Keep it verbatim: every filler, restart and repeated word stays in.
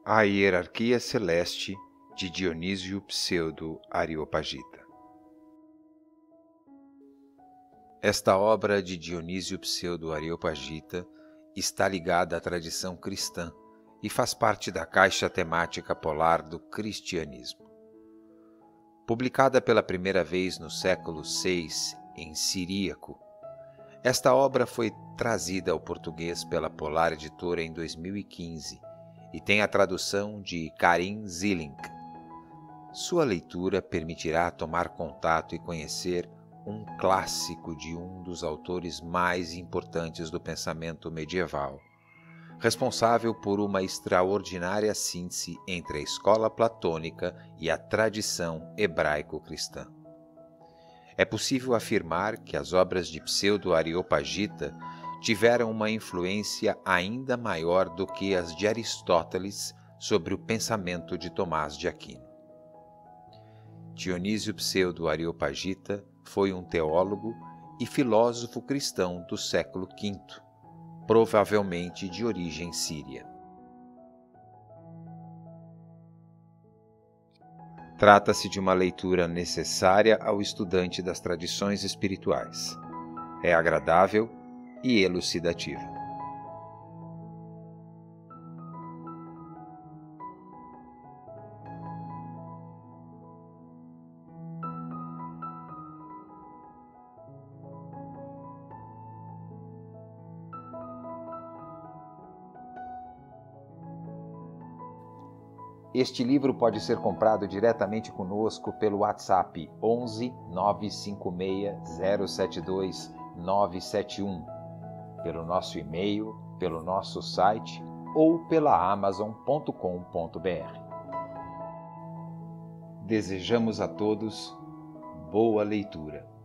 A Hierarquia Celeste de Dionísio Pseudo-Areopagita. Esta obra de Dionísio Pseudo-Areopagita está ligada à tradição cristã e faz parte da caixa temática polar do cristianismo. Publicada pela primeira vez no século seis em siríaco, esta obra foi trazida ao português pela Polar Editora em dois mil e quinze e tem a tradução de Karim Zillink. Sua leitura permitirá tomar contato e conhecer um clássico de um dos autores mais importantes do pensamento medieval, responsável por uma extraordinária síntese entre a escola platônica e a tradição hebraico-cristã. É possível afirmar que as obras de Pseudo-Areopagita tiveram uma influência ainda maior do que as de Aristóteles sobre o pensamento de Tomás de Aquino. Dionísio Pseudo-Areopagita foi um teólogo e filósofo cristão do século quinto, provavelmente de origem síria. Trata-se de uma leitura necessária ao estudante das tradições espirituais. É agradável e elucidativa. Este livro pode ser comprado diretamente conosco pelo WhatsApp onze nove cinco seis zero sete dois nove sete um, pelo nosso e-mail, pelo nosso site ou pela amazon ponto com ponto br. Desejamos a todos boa leitura.